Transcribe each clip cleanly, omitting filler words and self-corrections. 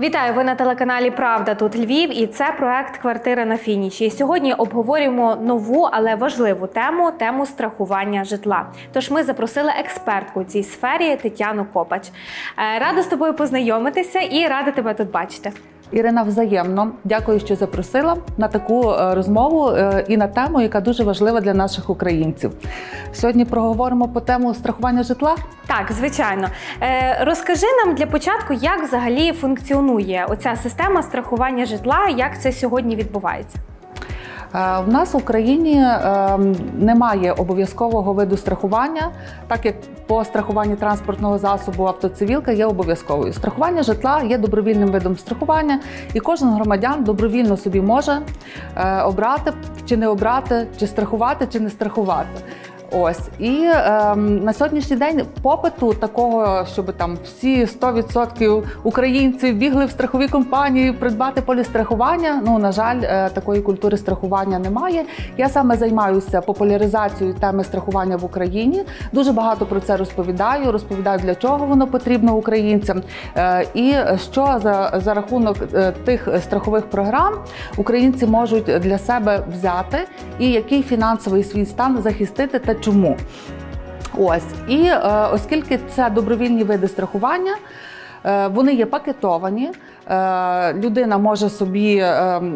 Вітаю! Ви на телеканалі «Правда. Тут Львів» і це проект «Квартира на фініші». І сьогодні обговорюємо нову, але важливу тему страхування житла. Тож ми запросили експертку у цій сфері Тетяну Копач. Рада з тобою познайомитися і рада тебе тут бачити. Ірина, взаємно. Дякую, що запросила на таку розмову і на тему, яка дуже важлива для наших українців. Сьогодні проговоримо по тему страхування житла? Так, звичайно. Розкажи нам для початку, як взагалі функціонує оця система страхування житла, як це сьогодні відбувається? В нас в Україні немає обов'язкового виду страхування, так як по страхуванні транспортного засобу автоцивілка є обов'язковою. Страхування житла є добровільним видом страхування, і кожен громадян добровільно собі може обрати, чи не обрати, чи страхувати, чи не страхувати. Ось. І на сьогоднішній день попиту такого, щоб там всі 100% українців бігли в страхові компанії придбати полістрахування, на жаль, такої культури страхування немає. Я саме займаюся популяризацією теми страхування в Україні. Дуже багато про це розповідаю, для чого воно потрібно українцям. І що за рахунок тих страхових програм українці можуть для себе взяти і який фінансовий свій стан захистити та чому. Ось. І оскільки це добровільні види страхування, вони є пакетовані, людина може собі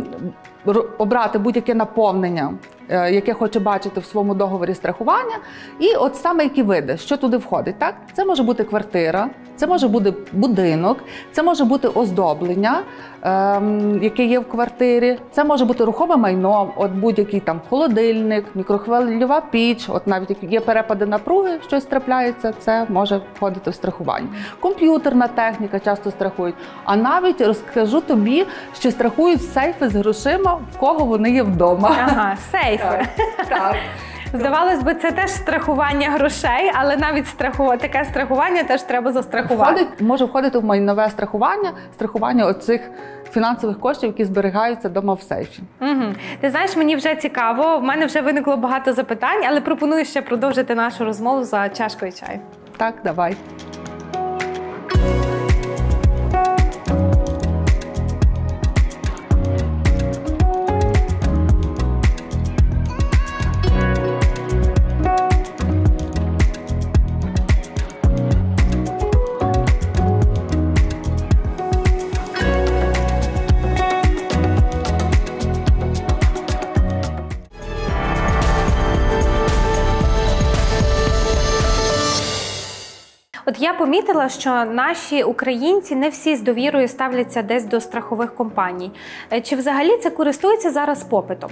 обрати будь-яке наповнення, яке хоче бачити в своєму договорі страхування. І от саме які види, що туди входить, так? Це може бути квартира, це може бути будинок, це може бути оздоблення, яке є в квартирі, це може бути рухоме майно, от будь-який там холодильник, мікрохвильова піч, от навіть як є перепади напруги, щось трапляється, це може входити в страхування. Комп'ютерна техніка часто страхують, а навіть розкажу тобі, що страхують сейфи з грошима, в кого вони є вдома. Ага, сейфи. Так. Здавалось би, це теж страхування грошей, але навіть таке страхування теж треба застрахувати. Може входити в майнове страхування оцих фінансових коштів, які зберігаються вдома в сейфі. Угу. Ти знаєш, мені вже цікаво, в мене вже виникло багато запитань, але пропоную ще продовжити нашу розмову за чашкою чаю. Так, давай. От я помітила, що наші українці не всі з довірою ставляться десь до страхових компаній. Чи взагалі це користується зараз попитом?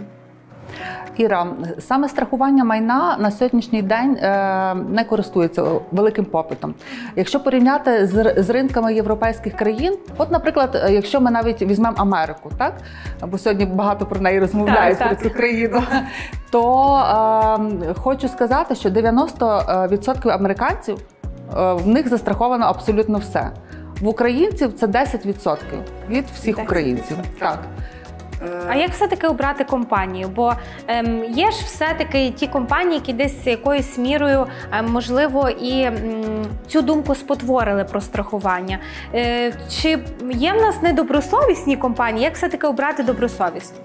Іра, саме страхування майна на сьогоднішній день не користується великим попитом. Якщо порівняти з ринками європейських країн, от, наприклад, якщо ми навіть візьмемо Америку, так? Бо сьогодні багато про неї розмовляють, про цю країну, то хочу сказати, що 90% американців в них застраховано абсолютно все. В українців це 10% від всіх українців. Так. А як все-таки обрати компанію? Бо є ж все-таки ті компанії, які десь якоюсь мірою, можливо, і цю думку спотворили про страхування. Чи є в нас недобросовісні компанії? Як все-таки обрати добросовісну?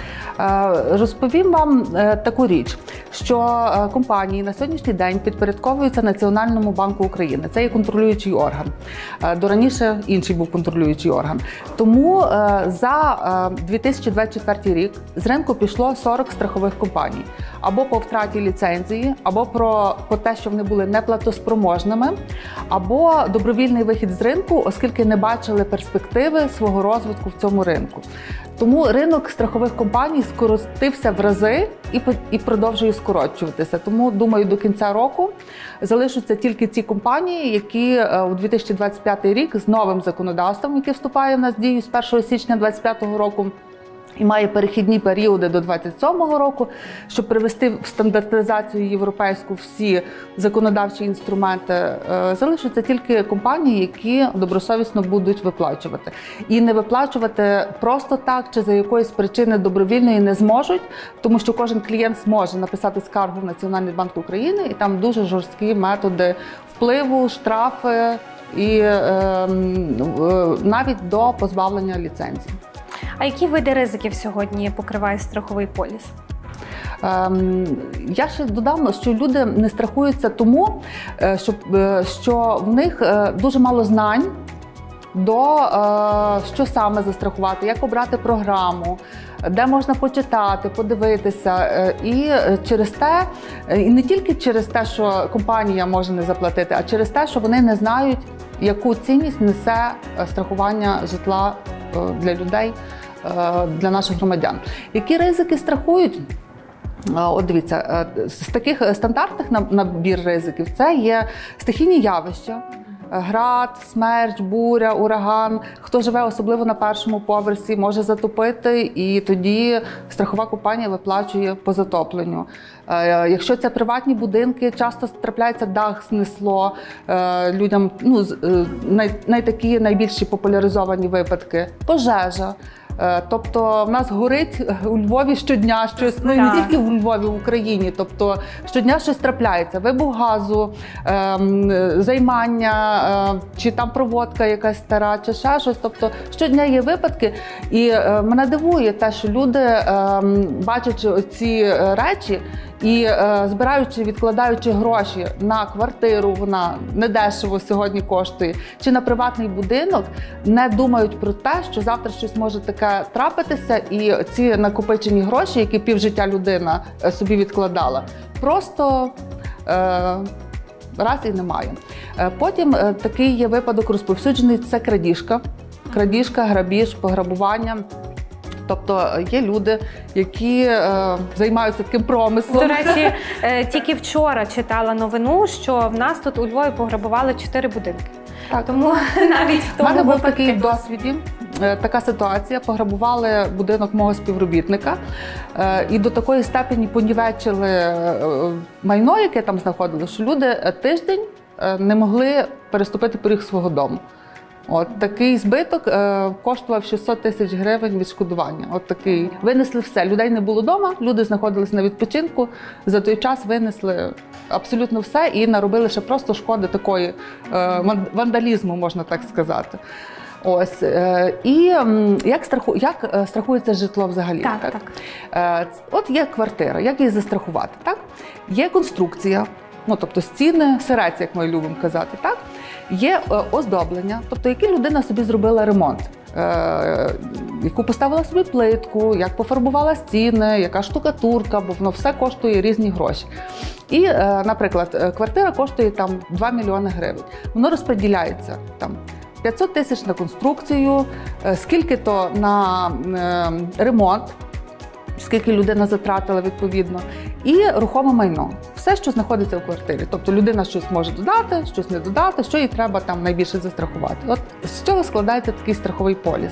Розповім вам таку річ, що компанії на сьогоднішній день підпорядковуються Національному банку України. Це є контролюючий орган. Раніше інший був контролюючий орган. Тому за 2024 рік з ринку пішло 40 страхових компаній. Або по втраті ліцензії, або по те, що вони були неплатоспроможними, або добровільний вихід з ринку, оскільки не бачили перспективи свого розвитку в цьому ринку. Тому ринок страхових компаній скоротився в рази і продовжує скорочуватися. Тому, думаю, до кінця року залишаться тільки ці компанії, які у 2025 рік з новим законодавством, яке вступає в нас в дію з 1 січня 2025 року, і має перехідні періоди до 2027 року, щоб привести в стандартизацію європейську всі законодавчі інструменти, залишаться тільки компанії, які добросовісно будуть виплачувати. І не виплачувати просто так, чи за якоїсь причини добровільної не зможуть, тому що кожен клієнт зможе написати скаргу в Національний банк України, і там дуже жорсткі методи впливу, штрафи, і навіть до позбавлення ліцензії. А які види ризиків сьогодні покриває страховий поліс? Я ще додам, що люди не страхуються тому, що в них дуже мало знань до що саме застрахувати, як обрати програму, де можна почитати, подивитися. І через те, і не тільки через те, що компанія може не заплатити, а через те, що вони не знають, яку цінність несе страхування житла для людей, для наших громадян. Які ризики страхують? От дивіться, з таких стандартних набір ризиків це є стихійні явища, град, смерч, буря, ураган. Хто живе особливо на першому поверсі, може затопити, і тоді страхова компанія виплачує по затопленню. Якщо це приватні будинки, часто трапляється дах знесло людям, такі найбільші популяризовані випадки – пожежа. Тобто в нас горить у Львові щодня щось, не тільки у Львові, в Україні, тобто щодня щось трапляється, вибух газу, займання, чи там проводка якась стара, чи ще щось, тобто щодня є випадки. І мене дивує те, що люди, бачачи ці речі і збираючи, відкладаючи гроші на квартиру, вона недешево сьогодні коштує, чи на приватний будинок, не думають про те, що завтра щось може таке трапитися, і ці накопичені гроші, які півжиття людина собі відкладала, просто раз і немає. Потім такий є випадок розповсюджений – це крадіжка. Крадіжка, грабіж, пограбування. Тобто є люди, які займаються таким промислом. До речі, тільки вчора читала новину, що в нас тут у Львові пограбували 4 будинки. Так. Тому навіть в тому У мене був випадку... такий досвід, така ситуація. Пограбували будинок мого співробітника і до такої степені понівечили майно, яке там знаходилося, що люди тиждень не могли переступити поріг свого дому. От такий збиток коштував 600 тисяч гривень відшкодування. От такий. Винесли все. Людей не було вдома, люди знаходилися на відпочинку. За той час винесли абсолютно все і наробили ще просто шкоди такої вандалізму, можна так сказати. Ось. І як страхується житло взагалі? Так. От є квартира, як її застрахувати? Так? Є конструкція, тобто стіни, сирець, як ми любимо казати, так? Є оздоблення, тобто який людина собі зробила ремонт, яку поставила собі плитку, як пофарбувала стіни, яка штукатурка, бо воно все коштує різні гроші. І, наприклад, квартира коштує там 2 мільйони гривень. Воно розподіляється там 500 тисяч на конструкцію, скільки-то на ремонт, скільки людина затратила відповідно, і рухоме майно. Все, що знаходиться в квартирі. Тобто людина щось може додати, щось не додати, що їй треба там найбільше застрахувати. От з цього складається такий страховий поліс.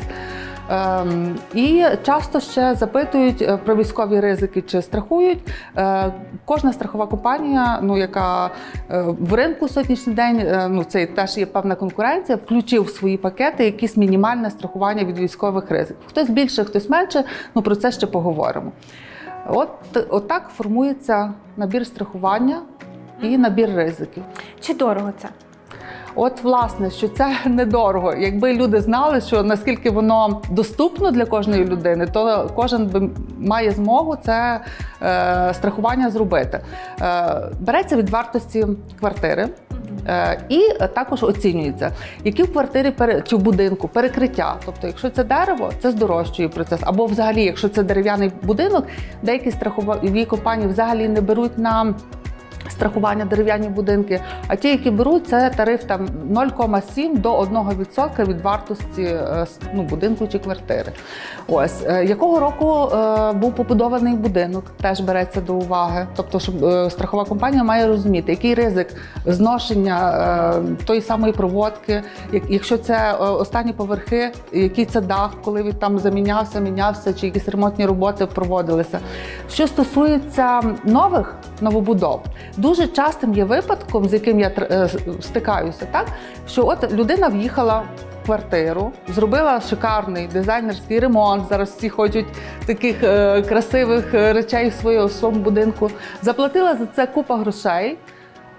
І часто ще запитують про військові ризики, чи страхують. Кожна страхова компанія, яка в ринку сьогоднішній день, це теж є певна конкуренція, включив в свої пакети якісь мінімальне страхування від військових ризиків. Хтось більше, хтось менше, про це ще поговоримо. От так формується набір страхування і набір ризиків. Чи дорого це? От, власне, що це недорого. Якби люди знали, що наскільки воно доступно для кожної людини, то кожен має змогу це страхування зробити. Береться від вартості квартири і також оцінюється, які в квартирі чи в будинку перекриття. Тобто, якщо це дерево, це здорожчує процес. Або взагалі, якщо це дерев'яний будинок, деякі страхові компанії взагалі не беруть на страхування дерев'яні будинки, а ті, які беруть, це тариф там 0,7 до 1% від вартості будинку чи квартири. Ось. Якого року був побудований будинок, теж береться до уваги. Тобто, щоб страхова компанія має розуміти, який ризик зношення тої самої проводки, якщо це останні поверхи, який це дах, коли він там мінявся, чи якісь ремонтні роботи проводилися. Що стосується новобудов, дуже частим є випадком, з яким я стикаюся, так, що от людина в'їхала в квартиру, зробила шикарний дизайнерський ремонт, зараз всі хочуть таких красивих речей в своєму будинку, заплатила за це купа грошей,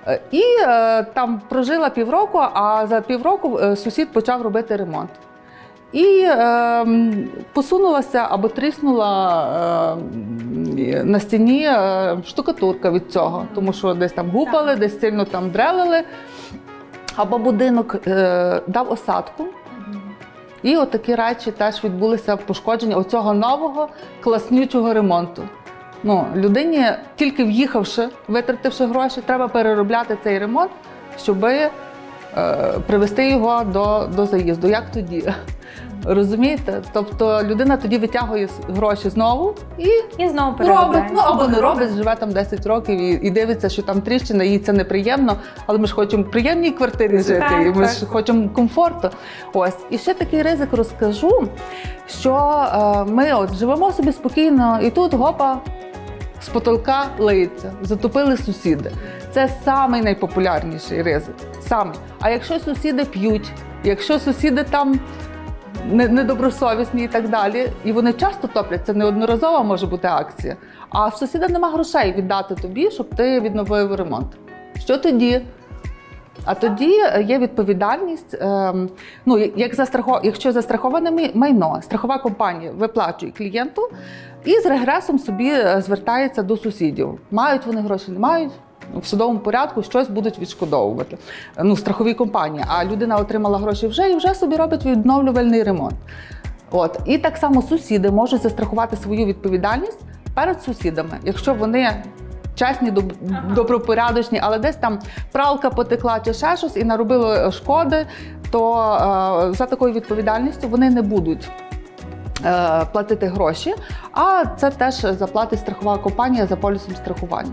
І там прожила півроку, а за півроку сусід почав робити ремонт. І посунулася або тріснула на стіні штукатурка від цього, тому що десь там гупали, десь сильно там дрелили, або будинок дав осадку. І от такі речі теж відбулися пошкодження оцього нового класнючого ремонту. Ну, людині, тільки в'їхавши, витративши гроші, треба переробляти цей ремонт, щоб привести його до заїзду. Як тоді? Розумієте? Тобто людина тоді витягує гроші знову і знову робить, ну або не робить, живе там 10 років і дивиться, що там тріщина, їй це неприємно, але ми ж хочемо в приємній квартирі жити, і ми ж хочемо комфорту. Ось. І ще такий ризик розкажу, що ми от живемо собі спокійно, і тут гопа, з потолка лиється, затопили сусіди. Це самий найпопулярніший ризик. Самий. А якщо сусіди п'ють, якщо сусіди там недобросовісні і так далі, і вони часто топлять, це неодноразова може бути акція, а в сусіда нема грошей віддати тобі, щоб ти відновив ремонт. Що тоді? А тоді є відповідальність, ну, якщо застраховане майно, страхова компанія виплачує клієнту і з регресом собі звертається до сусідів. Мають вони гроші, не мають, в судовому порядку щось будуть відшкодовувати. Ну, страхові компанії, а людина отримала гроші вже і вже собі робить відновлювальний ремонт. От. І так само сусіди можуть застрахувати свою відповідальність перед сусідами, якщо вони чесні, добропорядочні, але десь там пралка потекла чи ще щось і наробило шкоди, то за такою відповідальністю вони не будуть платити гроші, а це теж заплатить страхова компанія за полісом страхування.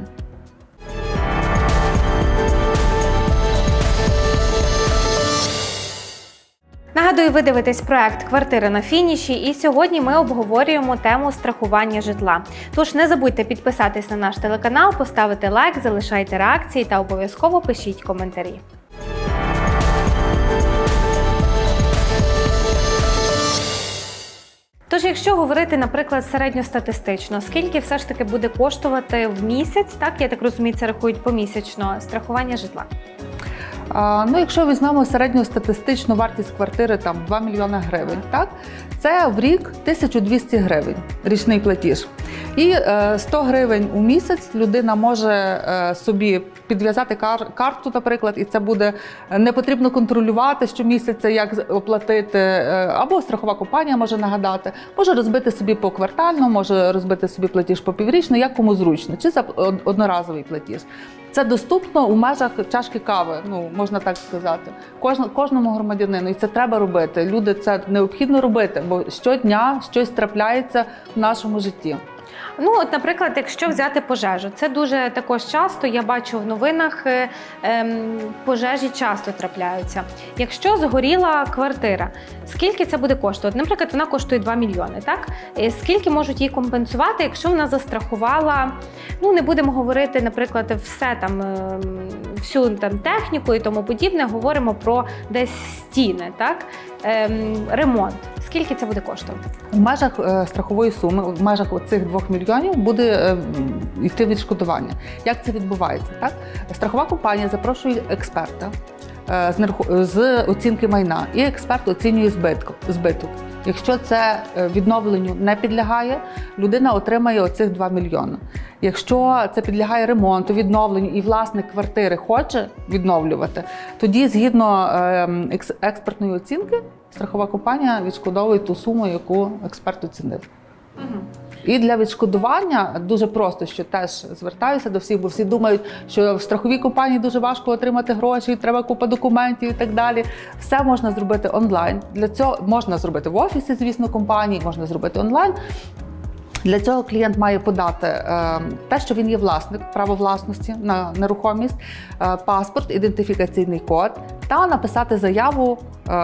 Нагадую, ви дивитесь проект «Квартира на фініші» і сьогодні ми обговорюємо тему страхування житла. Тож не забудьте підписатись на наш телеканал, поставити лайк, залишайте реакції та обов'язково пишіть коментарі. Тож, якщо говорити, наприклад, середньостатистично, скільки все ж таки буде коштувати в місяць, так, я так розумію, це рахують помісячно, страхування житла? Ну, якщо візьмемо середньостатистичну вартість квартири, там 2 мільйони гривень, так? Це в рік 1200 гривень річний платіж. І 100 гривень у місяць людина може собі підв'язати карту, наприклад, і це буде не потрібно контролювати щомісяця, як оплатити, або страхова компанія може нагадати, може розбити собі поквартально, може розбити собі платіж попіврічно, як кому зручно, чи за одноразовий платіж. Це доступно у межах чашки кави, ну, можна так сказати, кожному громадянину. І це треба робити. Люди, це необхідно робити, бо щодня щось трапляється в нашому житті. Ну, от, наприклад, якщо взяти пожежу, це дуже також часто, я бачу в новинах, пожежі часто трапляються. Якщо згоріла квартира, скільки це буде коштувати? Наприклад, вона коштує 2 мільйони, так? Скільки можуть її компенсувати, якщо вона застрахувала, ну, не будемо говорити, наприклад, все там, всю там техніку і тому подібне, говоримо про десь стіни, так? Ремонт. Скільки це буде коштувати? У межах страхової суми, в межах цих 2 мільйонів буде йти відшкодування. Як це відбувається? Так? Страхова компанія запрошує експерта з оцінки майна, і експерт оцінює збиток. Якщо це відновленню не підлягає, людина отримає оцих 2 мільйони. Якщо це підлягає ремонту, відновленню і власник квартири хоче відновлювати, тоді згідно експертної оцінки страхова компанія відшкодовує ту суму, яку експерт оцінив. І для відшкодування дуже просто, що теж звертаюся до всіх, бо всі думають, що в страховій компанії дуже важко отримати гроші, треба купа документів і так далі. Все можна зробити онлайн. Для цього можна зробити в офісі, звісно, компанії, можна зробити онлайн. Для цього клієнт має подати те, що він є власник, право власності на нерухомість, паспорт, ідентифікаційний код та написати заяву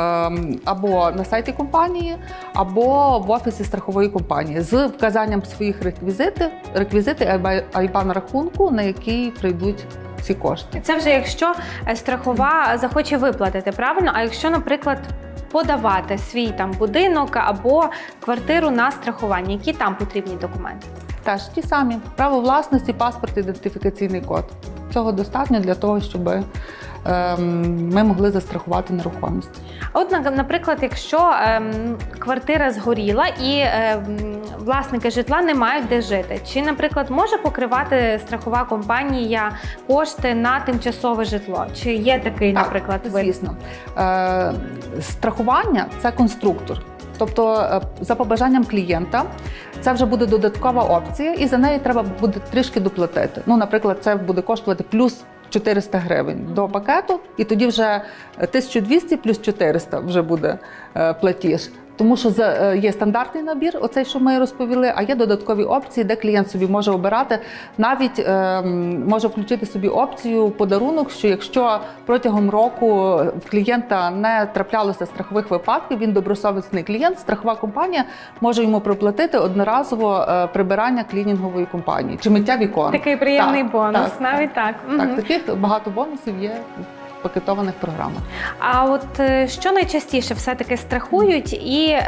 або на сайті компанії, або в офісі страхової компанії з вказанням своїх реквізити IBAN рахунку, на який прийдуть ці кошти. Це вже якщо страхова захоче виплатити, правильно? А якщо, наприклад, подавати свій там будинок або квартиру на страхування, які там потрібні документи? Теж ті самі. Право власності, паспорт, ідентифікаційний код. Цього достатньо для того, щоб ми могли застрахувати нерухомість. От, наприклад, якщо квартира згоріла і власники житла не мають де жити, чи, наприклад, може покривати страхова компанія кошти на тимчасове житло? Чи є такий, наприклад, вид? Звісно. Страхування – це конструктор. Тобто, за побажанням клієнта, це вже буде додаткова опція, і за неї треба буде трішки доплатити. Ну, наприклад, це буде коштувати плюс 400 гривень до пакету, і тоді вже 1200 плюс 400 вже буде платіж. Тому що є стандартний набір, оцей, що ми розповіли, а є додаткові опції, де клієнт собі може обирати. Навіть може включити собі опцію подарунок, що якщо протягом року в клієнта не траплялося страхових випадків, він добросовісний клієнт, страхова компанія може йому проплатити одноразово прибирання клінінгової компанії чи миття вікон. Такий приємний бонус, навіть так. Так, таких багато бонусів є в пакетованих програмах. А от що найчастіше все-таки страхують і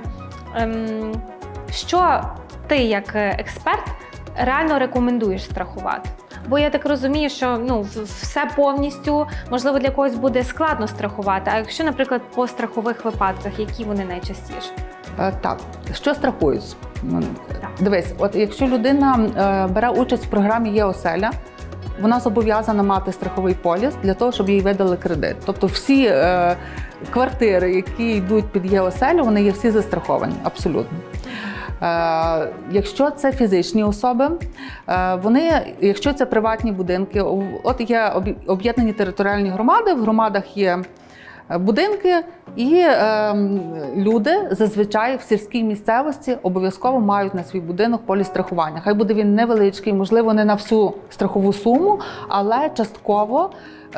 що ти як експерт реально рекомендуєш страхувати? Бо я так розумію, що все повністю, можливо, для когось буде складно страхувати. А якщо, наприклад, по страхових випадках, які вони найчастіше? Так, що страхують? Дивись, от якщо людина бере участь в програмі «Є-оселя», вона зобов'язана мати страховий поліс для того, щоб їй видали кредит. Тобто всі квартири, які йдуть під «Є-оселю», вони є всі застраховані, абсолютно. Якщо це фізичні особи, якщо це приватні будинки, от є об'єднані територіальні громади, в громадах є будинки, і люди зазвичай в сільській місцевості обов'язково мають на свій будинок поліс страхування. Хай буде він невеличкий, можливо, не на всю страхову суму, але частково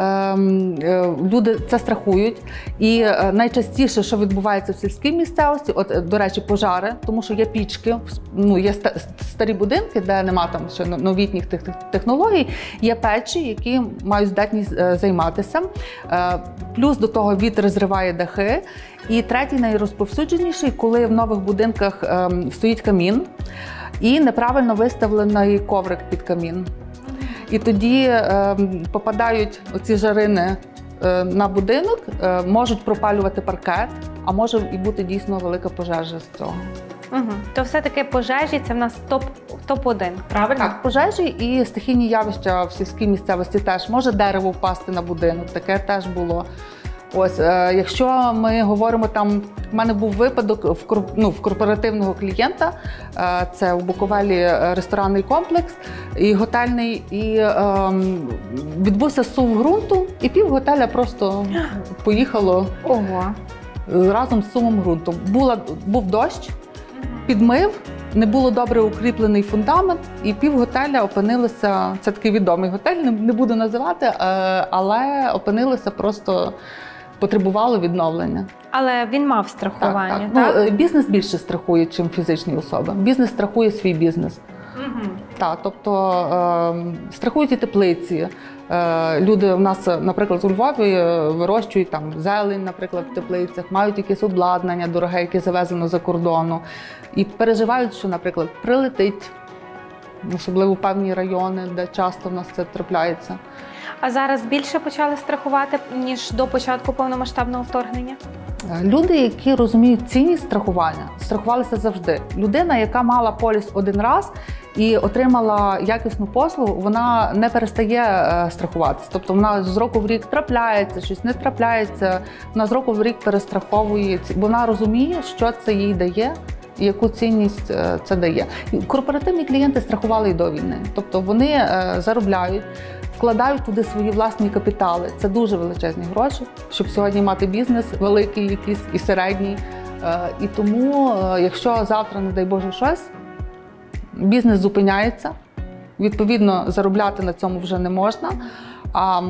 люди це страхують. І найчастіше, що відбувається в сільській місцевості, от, до речі, пожари, тому що є пічки, є старі будинки, де нема там ще новітніх технологій, є печі, які мають здатність займатися. Плюс до того вітер зриває дахи. І третій, найрозповсюдженіший, коли в нових будинках стоїть камін і неправильно виставлений коврик під камін. І тоді попадають оці жарини на будинок, можуть пропалювати паркет, а може і бути дійсно велика пожежа з цього. То все-таки пожежі – це в нас топ-1, правильно? Так, пожежі і стихійні явища в сільській місцевості теж. Може дерево впасти на будинок, таке теж було. Ось, якщо ми говоримо, там, в мене був випадок в корпоративного клієнта, це в Буковелі ресторанний комплекс і готельний, і відбувся сув ґрунту, і пів готеля просто поїхало разом з сувом ґрунту. Був дощ, підмив, не було добре укріплений фундамент, і пів готеля опинилося, це такий відомий готель, не буду називати, але опинилося просто, потребувало відновлення. Але він мав страхування, так? Ну, бізнес більше страхує, ніж фізичні особи. Бізнес страхує свій бізнес. Так, тобто страхують і теплиці. Люди у нас, наприклад, у Львові вирощують там зелень, наприклад, в теплицях, мають якесь обладнання дороге, яке завезено за кордону. І переживають, що, наприклад, прилетить, особливо в певні райони, де часто в нас це трапляється. А зараз більше почали страхувати, ніж до початку повномасштабного вторгнення? Люди, які розуміють цінність страхування, страхувалися завжди. Людина, яка мала поліс один раз і отримала якісну послугу, вона не перестає страхуватися. Тобто вона з року в рік трапляється, щось не трапляється, вона з року в рік перестраховує, вона розуміє, що це їй дає і яку цінність це дає. Корпоративні клієнти страхували і до війни. Тобто вони заробляють, вкладають туди свої власні капітали. Це дуже величезні гроші, щоб сьогодні мати бізнес великий якийсь і середній. І тому, якщо завтра, не дай Боже, щось, бізнес зупиняється, відповідно, заробляти на цьому вже не можна, а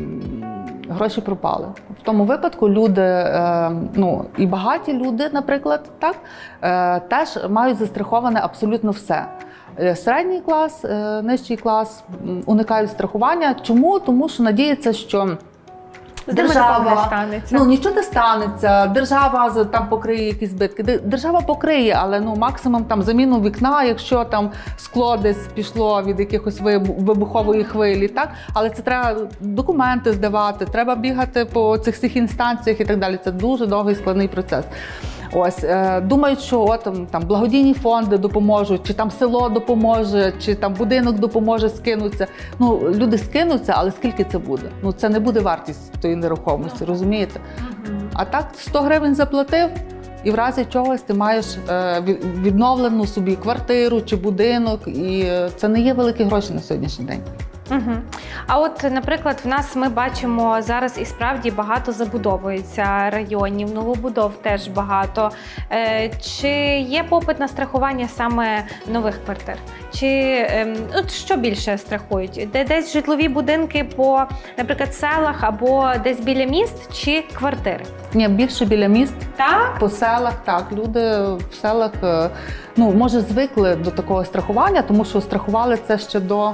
гроші пропали. В тому випадку люди, і багаті люди, наприклад, так, теж мають застраховане абсолютно все. Середній клас, нижчий клас уникають страхування. Чому? Тому що надіються, що держава, станеться. Ну нічого не станеться, держава там покриє якісь збитки. Держава покриє, але максимум там заміну вікна, якщо там скло десь пішло від якихось вибухової хвилі, так? Але це треба документи здавати, треба бігати по цих всіх інстанціях і так далі. Це дуже довгий складний процес. Ось, думають, що там благодійні фонди допоможуть, чи там село допоможе, чи там будинок допоможе, скинуться. Люди скинуться, але скільки це буде? Це не буде вартість тої нерухомості, розумієте? А так 100 гривень заплатив, і в разі чогось ти маєш відновлену собі квартиру чи будинок, і це не є великі гроші на сьогоднішній день. А от, наприклад, в нас ми бачимо зараз і справді багато забудовується районів, новобудов теж багато. Чи є попит на страхування саме нових квартир? Чи що більше страхують? Десь житлові будинки по, наприклад, селах або десь біля міст, чи квартири? Ні, більше біля міст, так? По селах, так. Люди в селах, може, звикли до такого страхування, тому що страхували це ще до...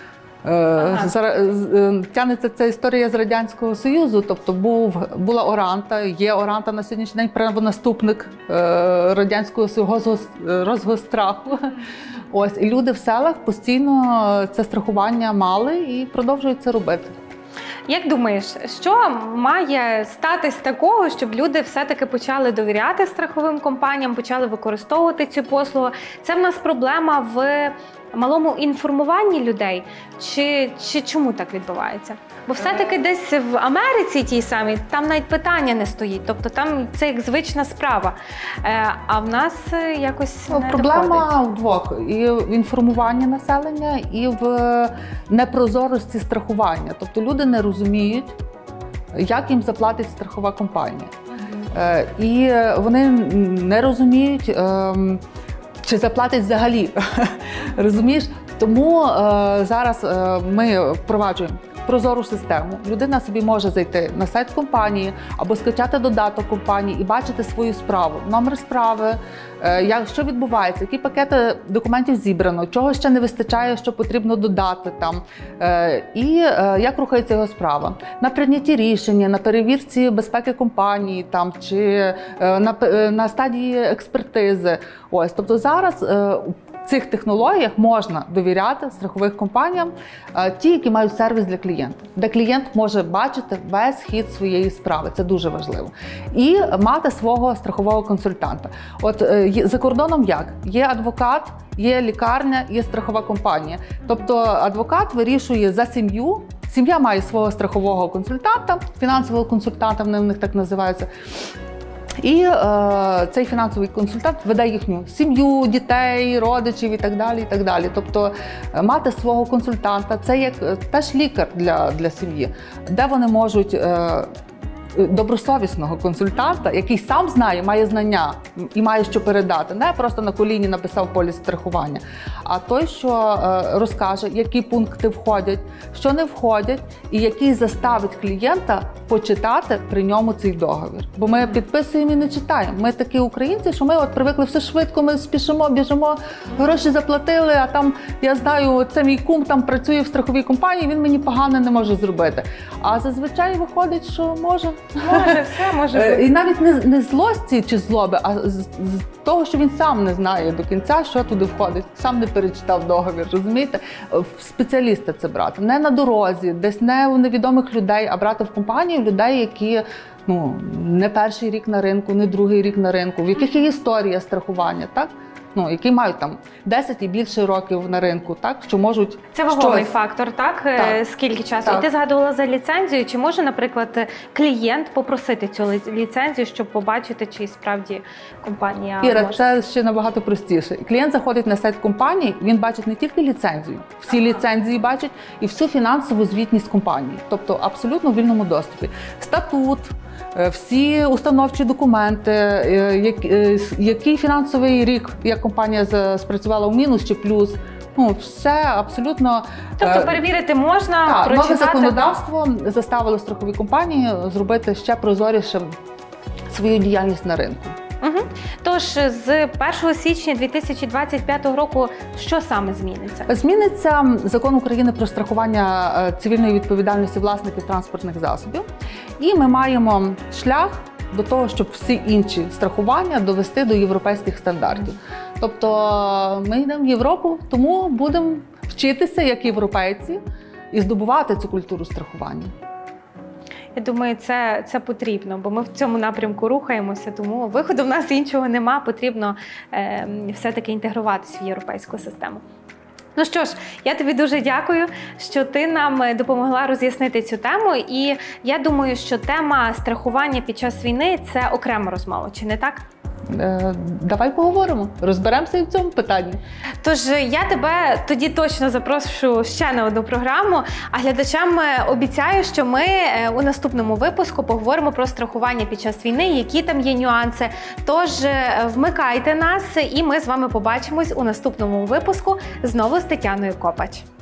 Тягнеться ця історія з Радянського Союзу, тобто була Оранта, є Оранта на сьогоднішній день, правонаступник Радянського Росгостраху. Ось, і люди в селах постійно це страхування мали і продовжують це робити. Як думаєш, що має статись такого, щоб люди все-таки почали довіряти страховим компаніям, почали використовувати цю послугу? Це в нас проблема в малому інформуванні людей? Чи чому так відбувається? Бо все-таки десь в Америці тій самій, там навіть питання не стоїть, тобто там це як звична справа. А в нас якось не проблема доходить. в двох. І в інформуванні населення, і в непрозорості страхування. Тобто люди не розуміють, як їм заплатить страхова компанія. І вони не розуміють, чи заплатить взагалі. Розумієш? Тому зараз ми впроваджуємо прозору систему. Людина собі може зайти на сайт компанії або скачати додаток компанії і бачити свою справу, номер справи, що відбувається, які пакети документів зібрано, чого ще не вистачає, що потрібно додати там, і як рухається його справа. На прийнятті рішення, на перевірці безпеки компанії там, чи на стадії експертизи. Ось, тобто зараз в цих технологіях можна довіряти страхових компаніям, ті, які мають сервіс для клієнта, де клієнт може бачити весь хід своєї справи, це дуже важливо, і мати свого страхового консультанта. От за кордоном як? Є адвокат, є лікарня, є страхова компанія. Тобто адвокат вирішує за сім'ю, сім'я має свого страхового консультанта, фінансового консультанта, вони в них так називаються. І цей фінансовий консультант веде їхню сім'ю, дітей, родичів і так далі, і так далі. Тобто мати свого консультанта – це як теж лікар для сім'ї, де вони можуть добросовісного консультанта, який сам знає, має знання і має що передати. Не просто на коліні написав поліс страхування, а той, що розкаже, які пункти входять, що не входять, і який заставить клієнта почитати при ньому цей договір. Бо ми підписуємо і не читаємо. Ми такі українці, що ми привикли все швидко, ми спішимо, біжимо, гроші заплатили, а там, я знаю, це мій кум там працює в страховій компанії, він мені погано не може зробити. А зазвичай виходить, що може. Може, все може бути. І навіть не злості чи злоби, а з того, що він сам не знає до кінця, що туди входить. Сам не перечитав договір, розумієте? Спеціаліста це брати. Не на дорозі, десь не у невідомих людей, а брати в компанію людей, які не перший рік на ринку, не другий рік на ринку, в яких є історія страхування, так? Які мають там 10 і більше років на ринку, так, що можуть... Це вагомий фактор, так? Скільки часу? Так. І ти згадувала за ліцензію. Чи може, наприклад, клієнт попросити цю ліцензію, щоб побачити, чи справді компанія Іра, може? це ще набагато простіше. Клієнт заходить на сайт компанії, він бачить не тільки ліцензію, всі ліцензії бачить і всю фінансову звітність компанії. Тобто абсолютно в вільному доступі. Статут, всі установчі документи, який фінансовий рік, як компанія спрацювала в мінус чи плюс. Все абсолютно... Тобто перевірити можна, прочитати? Нове законодавство заставило страхові компанії зробити ще прозоріше свою діяльність на ринку. Угу. Тож, з 1 січня 2025 року що саме зміниться? Зміниться Закон України про страхування цивільної відповідальності власників транспортних засобів. І ми маємо шлях до того, щоб всі інші страхування довести до європейських стандартів. Тобто ми йдемо в Європу, тому будемо вчитися як європейці і здобувати цю культуру страхування. Я думаю, це потрібно, бо ми в цьому напрямку рухаємося, тому виходу в нас іншого нема, потрібно все-таки інтегруватися в європейську систему. Ну що ж, я тобі дуже дякую, що ти нам допомогла роз'яснити цю тему, і я думаю, що тема страхування під час війни – це окрема розмова, чи не так? Давай поговоримо, розберемося і в цьому питанні. Тож я тебе тоді точно запрошу ще на одну програму, а глядачам обіцяю, що ми у наступному випуску поговоримо про страхування під час війни, які там є нюанси. Тож вмикайте нас, і ми з вами побачимось у наступному випуску знову з Тетяною Копач.